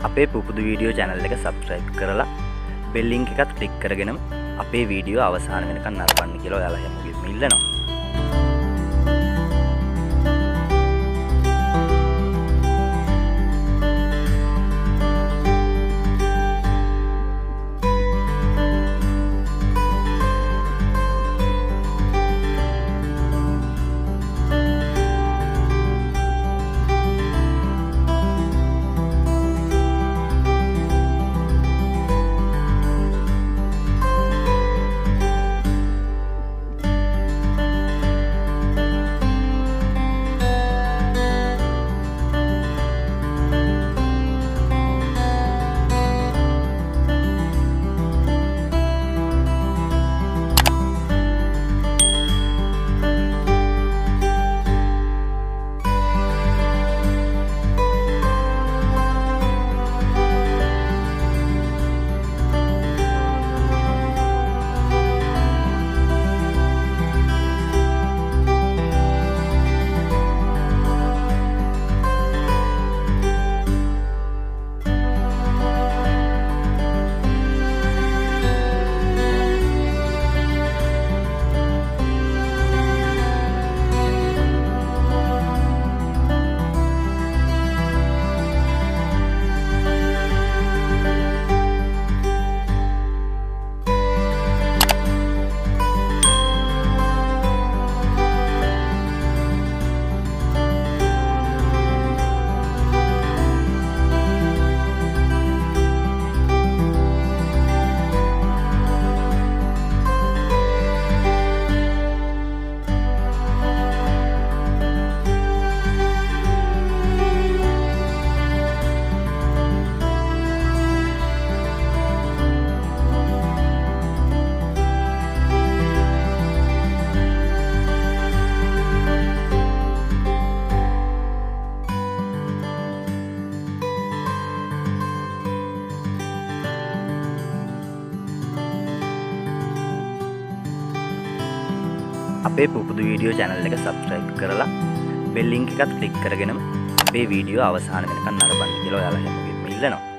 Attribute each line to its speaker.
Speaker 1: අපේ පුපුදු video channel එක subscribe කරලා bell link එකත් click කරගෙනම අපේ වීඩියෝ අවසාන වෙනකන් නරඹන්න කියලා ඔයාලා හැමෝගෙම ඉල්ලනවා. අපේ පුපුදු වීඩියෝ channel එක subscribe කරලා bell link එකත් click කරගෙනම අපේ වීඩියෝ අවසාන වෙනකන් නරඹන්න කියලා ඔයාලා හැමෝගෙම ඉල්ලනවා.